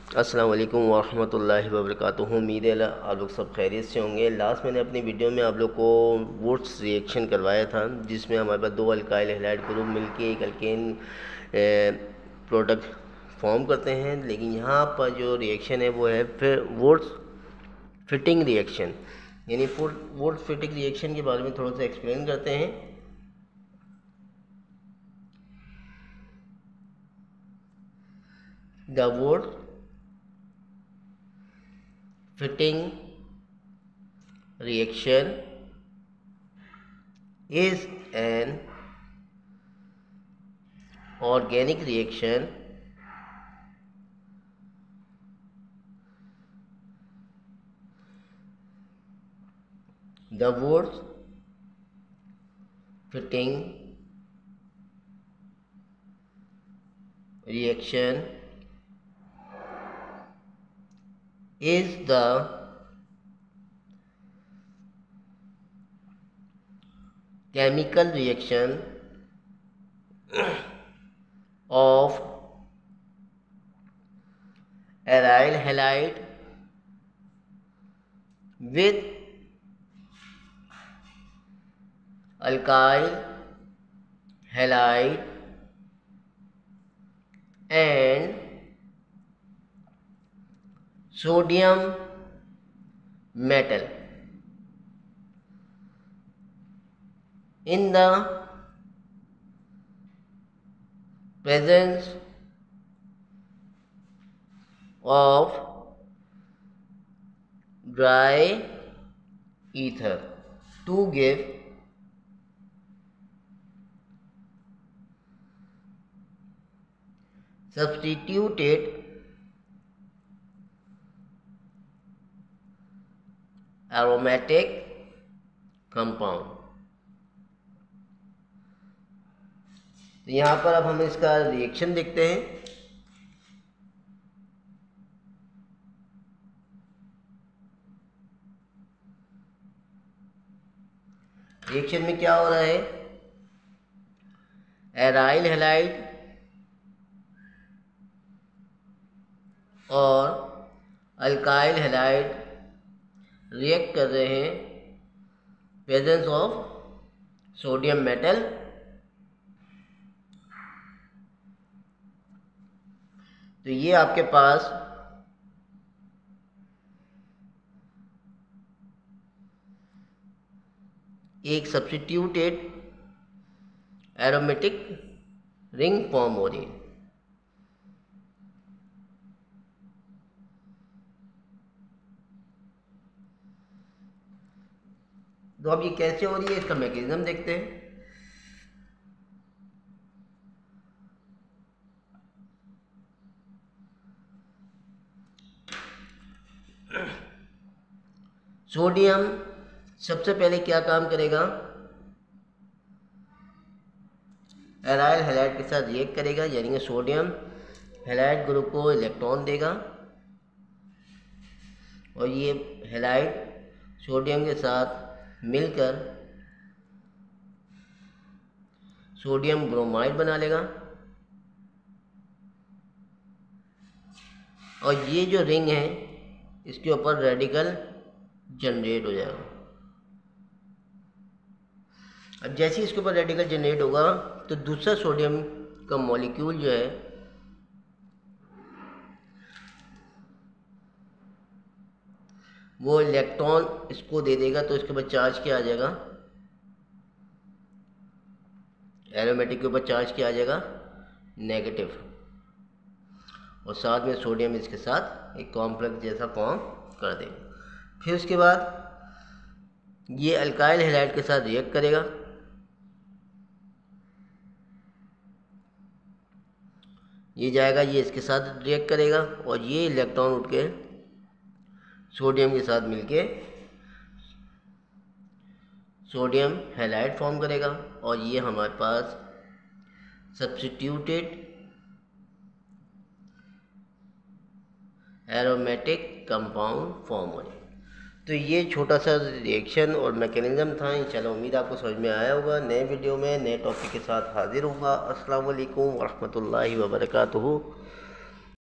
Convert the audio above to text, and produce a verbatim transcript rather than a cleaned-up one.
अस्सलाम वालेकुम वरहमतुल्लाहि वबरकातुहू। उम्मीद है आप लोग सब खैरियत से होंगे। लास्ट मैंने अपनी वीडियो में आप लोग को वुड्स रिएक्शन करवाया था, जिसमें हमारे पास दो अल्काइल हैलाइड ग्रुप मिलके एक अल्केन प्रोडक्ट फॉर्म करते हैं। लेकिन यहाँ पर जो रिएक्शन है वो है फिर वुड्स फिटिंग रिएक्शन, यानी वुड्स फिटिंग रिएक्शन के बारे में थोड़ा सा एक्सप्लेन करते हैं। The Wurtz fitting reaction is an organic reaction the word fitting reaction is the chemical reaction of aryl halide with alkyl halide and sodium metal in the presence of dry ether to give substituted aromatic compound। तो यहाँ पर अब हम इसका reaction देखते हैं। Reaction में क्या हो रहा है, एराइल हैलाइड और अल्काइल हैलाइड रिएक्ट कर रहे हैं प्रेजेंस ऑफ सोडियम मेटल। तो ये आपके पास एक सब्स्टिट्यूटेड एरोमेटिक रिंग फॉर्म हो रही है। तो अब ये कैसे हो रही है, इसका मैकेनिज्म देखते हैं। सोडियम सबसे पहले क्या काम करेगा, एराइल हैलाइड के साथ रिएक्ट करेगा, यानी कि सोडियम हैलाइड ग्रुप को इलेक्ट्रॉन देगा और ये हैलाइड सोडियम के साथ मिलकर सोडियम ब्रोमाइड बना लेगा और ये जो रिंग है इसके ऊपर रेडिकल जनरेट हो जाएगा। अब जैसे इसके ऊपर रेडिकल जनरेट होगा तो दूसरा सोडियम का मॉलिक्यूल जो है वो इलेक्ट्रॉन इसको दे देगा, तो इसके ऊपर चार्ज क्या आ जाएगा, एरोमेटिक के ऊपर चार्ज क्या आ जाएगा, नेगेटिव, और साथ में सोडियम इसके साथ एक कॉम्प्लेक्स जैसा फॉर्म कर देगा। फिर उसके बाद ये अल्काइल हैलाइड के साथ रिएक्ट करेगा, ये जाएगा, ये इसके साथ रिएक्ट करेगा और ये इलेक्ट्रॉन उठ के सोडियम के साथ मिलके सोडियम हैलाइड फॉर्म करेगा और ये हमारे पास सब्स्टिट्यूटेड एरोमेटिक कंपाउंड फॉर्म हो जाए। तो ये छोटा सा रिएक्शन और मैकेनिज्म था। इंशाल्लाह उम्मीद आपको समझ में आया होगा। नए वीडियो में नए टॉपिक के साथ हाजिर होगा। अस्सलाम वालेकुम वरहमतुल्लाहि वबरकातुहू।